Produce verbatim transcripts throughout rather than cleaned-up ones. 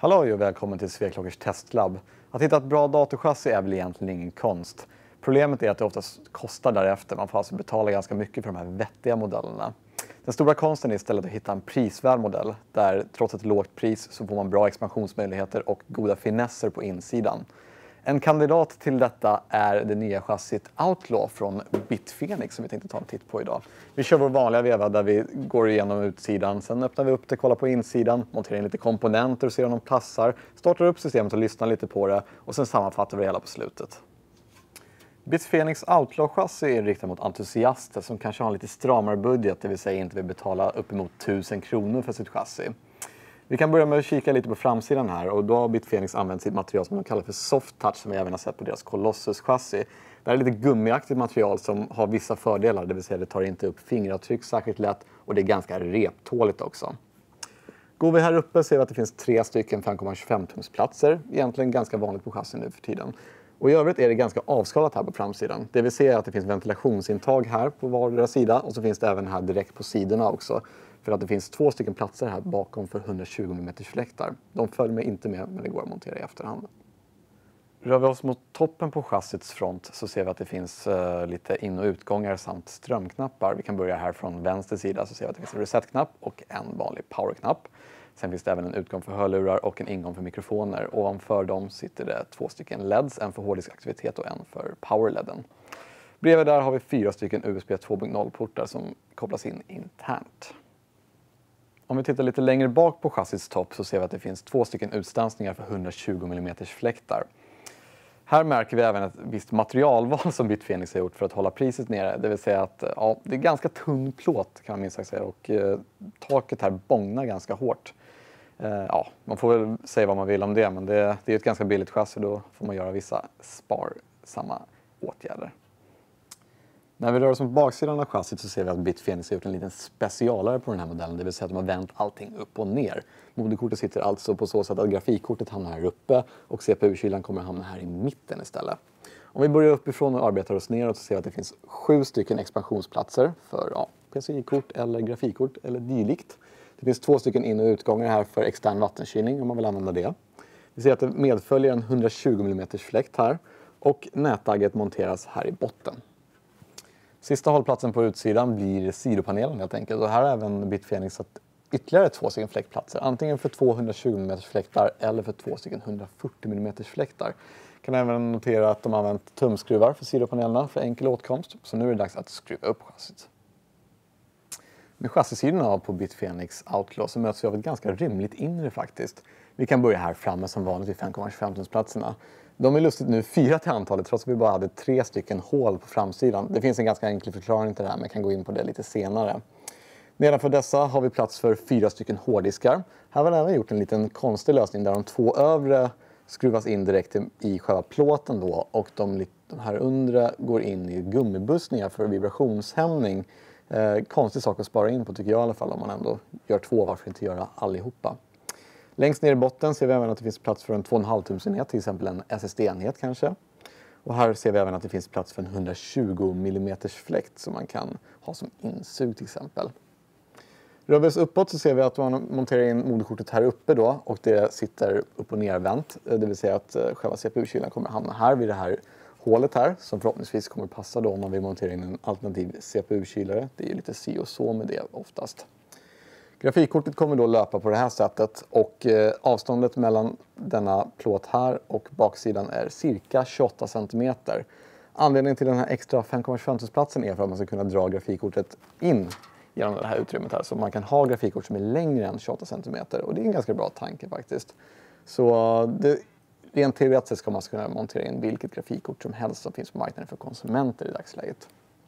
Hallå och välkommen till Sveklockers testlab. Att hitta ett bra datorchassi är väl egentligen ingen konst. Problemet är att det oftast kostar därefter. Man får alltså betala ganska mycket för de här vettiga modellerna. Den stora konsten är istället att hitta en prisvärd modell där trots ett lågt pris så får man bra expansionsmöjligheter och goda finesser på insidan. En kandidat till detta är det nya chassit Outlaw från Bitfenix som vi tänkte ta en titt på idag. Vi kör vår vanliga veva där vi går igenom utsidan, sen öppnar vi upp det, kollar på insidan, monterar in lite komponenter och ser om de passar, startar upp systemet och lyssnar lite på det och sen sammanfattar vi det hela på slutet. Bitfenix Outlaw-chassi är riktat mot entusiaster som kanske har en lite stramare budget, det vill säga inte vill betala uppemot tusen kronor för sitt chassi. Vi kan börja med att kika lite på framsidan här och då har Bitfenix använt sitt material som de kallar för soft touch som vi även har sett på deras Colossus-chassi. Det här är lite gummiaktigt material som har vissa fördelar, det vill säga det tar inte upp fingeravtryck särskilt lätt och det är ganska reptåligt också. Går vi här uppe ser vi att det finns tre stycken fem komma tjugofem tums platser, egentligen ganska vanligt på chassin nu för tiden. Och i övrigt är det ganska avskalat här på framsidan. Det vill säga att det finns ventilationsintag här på vardera sida och så finns det även här direkt på sidorna också. För att det finns två stycken platser här bakom för hundratjugo millimeter fläktar. De följer med inte med, men det går att montera i efterhand. Rör vi oss mot toppen på chassits front så ser vi att det finns uh, lite in- och utgångar samt strömknappar. Vi kan börja här från vänster sida så ser vi att det finns en reset-knapp och en vanlig power-knapp. Sen finns det även en utgång för hörlurar och en ingång för mikrofoner. Ovanför dem sitter det två stycken L E Ds, en för hårddisk aktivitet och en för power-leden. Bredvid där har vi fyra stycken U S B två punkt noll-portar som kopplas in internt. Om vi tittar lite längre bak på chassits topp så ser vi att det finns två stycken utstansningar för hundratjugo millimeter fläktar. Här märker vi även ett visst materialval som Bitfenix har gjort för att hålla priset nere. Det vill säga att ja, det är ganska tunn plåt kan man minst sagt säga och eh, taket här bångnar ganska hårt. Eh, ja, man får väl säga vad man vill om det, men det, det är ett ganska billigt chassi, då får man göra vissa sparsamma åtgärder. När vi rör oss mot baksidan av chassit så ser vi att Bitfenix har gjort en liten specialare på den här modellen. Det vill säga att de har vänt allting upp och ner. Moderkortet sitter alltså på så sätt att grafikkortet hamnar här uppe och C P U-kylan kommer att hamna här i mitten istället. Om vi börjar uppifrån och arbetar oss neråt så ser vi att det finns sju stycken expansionsplatser för ja, P C I-kort eller grafikkort eller dylikt. Det finns två stycken in- och utgångar här för extern vattenkylning om man vill använda det. Vi ser att det medföljer en hundratjugo millimeter fläkt här och nätagget monteras här i botten. Sista hållplatsen på utsidan blir sidopanelen helt enkelt. Och här har även Bitfenix satt ytterligare två stycken fläktplatser. Antingen för två hundratjugo millimeter fläktar eller för två stycken hundrafyrtio millimeter fläktar. Kan även notera att de har använt tumskruvar för sidopanelerna för enkel åtkomst. Så nu är det dags att skruva upp chassit. Med chassisidorna på Bitfenix Outlaw så möts vi av ett ganska rymligt inre faktiskt. Vi kan börja här framme som vanligt vid fem komma tjugofem tums platserna. De är lustigt nu fyra till antalet trots att vi bara hade tre stycken hål på framsidan. Det finns en ganska enkel förklaring till det här, men jag kan gå in på det lite senare. Nedanför dessa har vi plats för fyra stycken hårddiskar. Här har vi även gjort en liten konstig lösning där de två övre skruvas in direkt i själva plåten då och de, de här undre går in i gummibussningar för vibrationshämning. Eh, konstig sak att spara in på tycker jag i alla fall om man ändå gör två, varför inte göra allihopa. Längst ner i botten ser vi även att det finns plats för en två komma fem tums enhet, till exempel en S S D-enhet kanske. Och här ser vi även att det finns plats för en hundratjugo millimeter fläkt som man kan ha som insug till exempel. Rör vi oss uppåt så ser vi att man monterar in moderkortet här uppe då och det sitter upp- och nervänt. Det vill säga att själva C P U-kylan kommer att hamna här vid det här hålet här som förhoppningsvis kommer att passa då om man vill montera in en alternativ C P U-kylare. Det är ju lite si och så med det oftast. Grafikkortet kommer då löpa på det här sättet och eh, avståndet mellan denna plåt här och baksidan är cirka tjugoåtta centimeter. Anledningen till den här extra fem komma tjugofem tums-platsen är för att man ska kunna dra grafikkortet in genom det här utrymmet här. Så man kan ha grafikkort som är längre än tjugoåtta centimeter och det är en ganska bra tanke faktiskt. Så det, rent teoretiskt ska man kunna montera in vilket grafikkort som helst som finns på marknaden för konsumenter i dagsläget.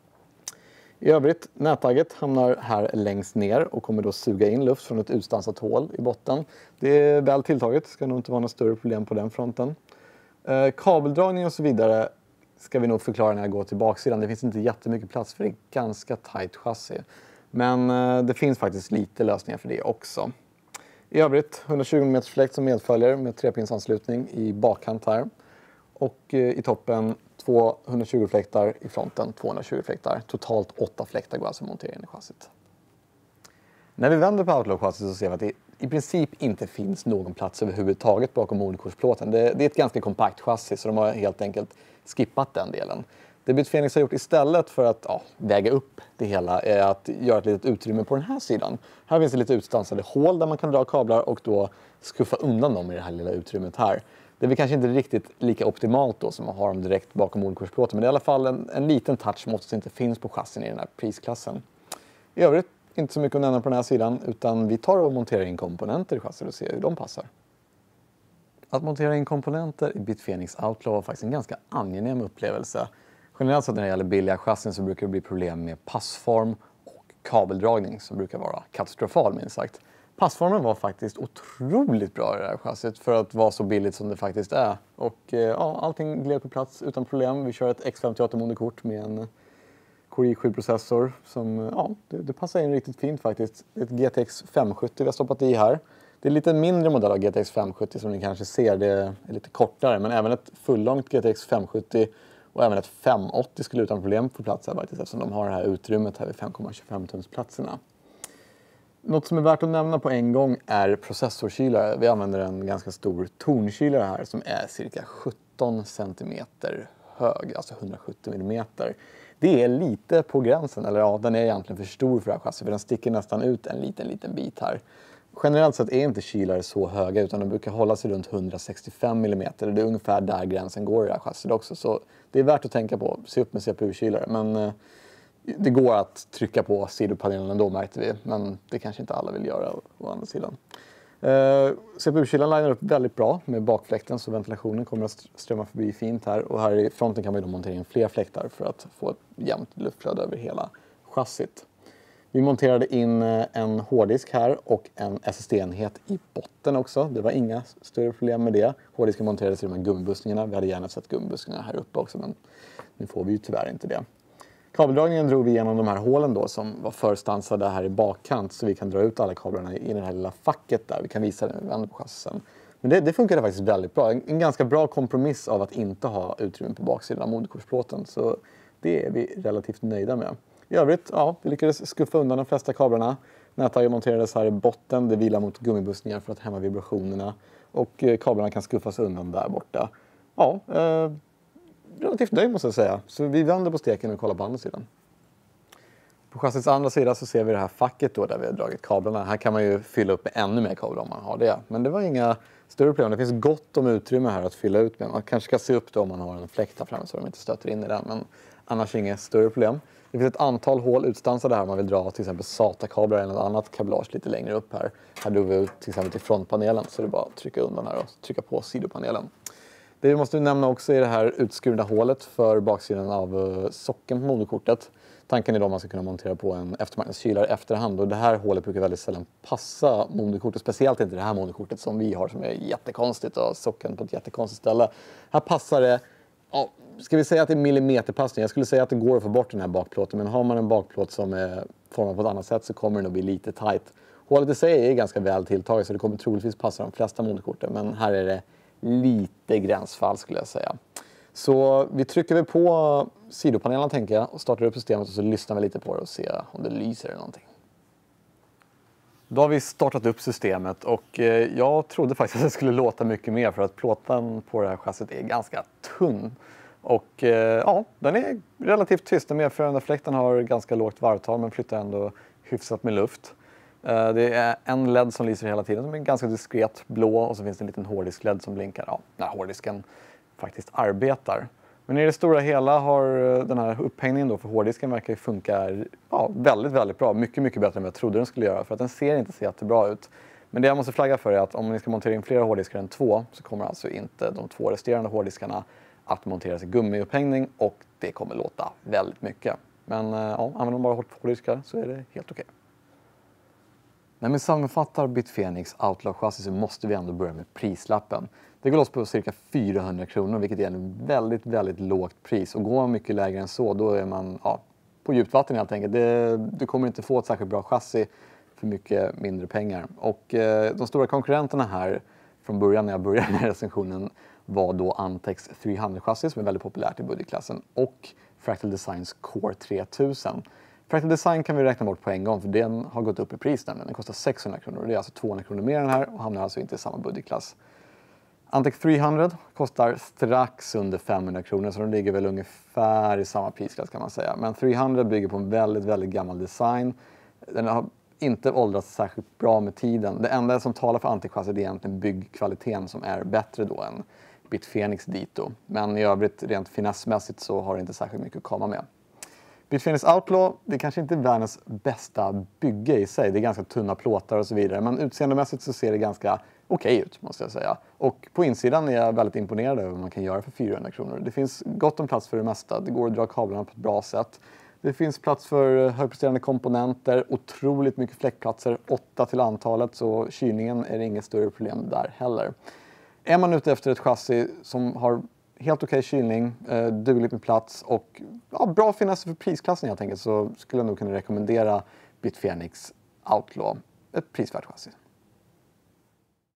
I övrigt, nätagget hamnar här längst ner och kommer då suga in luft från ett utstansat hål i botten. Det är väl tilltaget, det ska nog inte vara något större problem på den fronten. Eh, kabeldragning och så vidare ska vi nog förklara när jag går till baksidan. Det finns inte jättemycket plats för det är ganska tajt chassi. Men eh, det finns faktiskt lite lösningar för det också. I övrigt, hundratjugo millimeter fläkt som medföljer med trepinsanslutning i bakkant här. Och eh, i toppen två hundratjugo fläktar, i fronten tvåhundratjugo fläktar. Totalt åtta fläktar går alltså att montera in i chassit. När vi vänder på Outlaw-chassit så ser vi att det är i princip inte finns någon plats överhuvudtaget bakom moderkortsplåten. Det, det är ett ganska kompakt chassi så de har helt enkelt skippat den delen. Det Bitfenix har gjort istället för att ja, väga upp det hela är att göra ett litet utrymme på den här sidan. Här finns det lite utstansade hål där man kan dra kablar och då skuffa undan dem i det här lilla utrymmet här. Det är väl kanske inte riktigt lika optimalt då som att ha dem direkt bakom moderkortsplåten, men det är i alla fall en, en liten touch som oftast inte finns på chassin i den här prisklassen. I övrigt inte så mycket att nämna på den här sidan, utan vi tar och monterar in komponenter i chassit och ser hur de passar. Att montera in komponenter i Bitfenix Outlaw var faktiskt en ganska angenäm upplevelse. Generellt sett när det gäller billiga chassin så brukar det bli problem med passform och kabeldragning som brukar vara katastrofal minst sagt. Passformen var faktiskt otroligt bra i det här chassit för att vara så billigt som det faktiskt är. Och ja, allting gled på plats utan problem. Vi kör ett X femtioåtta moderkort med en Core i sju-processor som ja, det, det passar in riktigt fint faktiskt. Det är ett G T X femhundrasjuttio vi har stoppat i här. Det är en lite mindre modell av G T X femhundrasjuttio som ni kanske ser. Det är lite kortare, men även ett fullångt G T X femhundrasjuttio och även ett femhundraåttio skulle utan problem få plats här faktiskt eftersom de har det här utrymmet här vid fem komma tjugofem tums platserna. Något som är värt att nämna på en gång är processorkylare. Vi använder en ganska stor tonkylare här som är cirka sjutton centimeter hög, alltså hundrasjuttio millimeter. Det är lite på gränsen, eller ja, den är egentligen för stor för det här chassit för den sticker nästan ut en liten, liten bit här. Generellt sett är inte kylare så höga utan de brukar hålla sig runt hundrasextiofem millimeter. Det är ungefär där gränsen går i det här chassit också. Så det är värt att tänka på. Se upp med C P U-kylare. Men eh, det går att trycka på sidopanelen ändå märkte vi. Men det kanske inte alla vill göra å andra sidan. Eh, C P U-kylaren linar upp väldigt bra med bakfläkten så ventilationen kommer att strömma förbi fint här. Och här i fronten kan vi då montera in fler fläktar för att få ett jämnt luftflöde över hela chassit. Vi monterade in en hårddisk här och en S S D-enhet i botten också. Det var inga större problem med det. Hårddisken monterades i de här gummibussningarna. Vi hade gärna sett gummibussningarna här uppe också, men nu får vi ju tyvärr inte det. Kabeldragningen drog vi igenom de här hålen då som var förstansade här i bakkant så vi kan dra ut alla kablarna i det här lilla facket där. Vi kan visa det när vi vänder på chassissen. Men det, det funkade faktiskt väldigt bra. En, en ganska bra kompromiss av att inte ha utrymme på baksidan av moderkortsplåten. Så det är vi relativt nöjda med. I övrigt, ja, vi lyckades skuffa undan de flesta kablarna. Nättaggen monterades här i botten. Det vilar mot gummibussningar för att hämma vibrationerna. Och eh, kablarna kan skuffas undan där borta. Ja, eh, relativt nöjd måste jag säga. Så vi vänder på steken och kollar på andra sidan. På chassits andra sida så ser vi det här facket då där vi har dragit kablarna. Här kan man ju fylla upp med ännu mer kablar om man har det. Men det var inga större problem. Det finns gott om utrymme här att fylla ut med. Man kanske ska se upp då om man har en fläkt här framme så de inte stöter in i den. Men annars inga större problem. Det finns ett antal hål utstansade här om man vill dra till exempel SATA-kablar eller något annat kablage lite längre upp här. Här drog vi ut till exempel till frontpanelen så det är bara att trycka undan här och trycka på sidopanelen. Det vi måste nämna också är det här utskurna hålet för baksidan av socken på moderkortet. Tanken är då att man ska kunna montera på en eftermarknadskylare efterhand och det här hålet brukar väldigt sällan passa moderkortet, speciellt inte det här moderkortet som vi har som är jättekonstigt och socken på ett jättekonstigt ställe. Här passar det, ja, ska vi säga att det är millimeterpassning? Jag skulle säga att det går att få bort den här bakplåten, men har man en bakplåt som är formad på ett annat sätt så kommer den att bli lite tight. Hålet i sig är ganska väl tilltaget så det kommer troligtvis passa de flesta moderkorten, men här är det lite gränsfall skulle jag säga. Så vi trycker väl på sidopanelen tänker jag och startar upp systemet och så lyssnar vi lite på det och ser om det lyser eller någonting. Då har vi startat upp systemet och jag trodde faktiskt att det skulle låta mycket mer för att plåten på det här chassit är ganska tunn. Och ja, den är relativt tyst. Den medförande fläkten har ganska lågt varvtal men flyttar ändå hyfsat med luft. Det är en L E D som lyser hela tiden som är ganska diskret blå och så finns det en liten hårddisk-L E D som blinkar ja, när hårddisken faktiskt arbetar. Men i det stora hela har den här upphängningen då för hårddisken verkar funka ja, väldigt, väldigt bra. Mycket, mycket bättre än vad jag trodde den skulle göra för att den ser inte så jättebra ut. Men det jag måste flagga för är att om ni ska montera in flera hårddiskar än två så kommer alltså inte de två resterande hårddiskarna att monteras i gummiupphängning och det kommer låta väldigt mycket. Men ja, använder man bara hårddiskar så är det helt okej. När vi sammanfattar Bitfenix Outlaw-chassi så måste vi ändå börja med prislappen. Det går loss på cirka fyrahundra kronor vilket är en väldigt, väldigt lågt pris. Och går man mycket lägre än så då är man ja, på djupt vatten helt enkelt. Det, du kommer inte få ett särskilt bra chassi för mycket mindre pengar. Och eh, de stora konkurrenterna här från början när jag började med recensionen var då Antex trehundra-chassi som är väldigt populärt i budgetklassen och Fractal Designs Core tre tusen. Fractal Design kan vi räkna bort på en gång för den har gått upp i pris nämligen. Den kostar sexhundra kronor och det är alltså tvåhundra kronor mer än den här och hamnar alltså inte i samma budgetklass. Antec trehundra kostar strax under femhundra kronor så den ligger väl ungefär i samma prisklass kan man säga. Men trehundra bygger på en väldigt, väldigt gammal design. Den har inte åldrats särskilt bra med tiden. Det enda som talar för Antec-chassit är egentligen byggkvaliteten som är bättre då än Bitfenix Dito. Men i övrigt rent finessmässigt så har det inte särskilt mycket att komma med. Bitfenix Outlaw, det kanske inte är världens bästa bygge i sig. Det är ganska tunna plåtar och så vidare. Men utseendemässigt så ser det ganska okej ut måste jag säga. Och på insidan är jag väldigt imponerad över vad man kan göra för fyrahundra kronor. Det finns gott om plats för det mesta. Det går att dra kablarna på ett bra sätt. Det finns plats för högpresterande komponenter, otroligt mycket fläktplatser, åtta till antalet. Så kylningen är inget större problem där heller. Är man ute efter ett chassi som har helt okej kylning, eh, dugligt med plats och ja, bra finess för prisklassen helt enkelt så skulle jag nog kunna rekommendera Bitfenix Outlaw. Ett prisvärt chassi.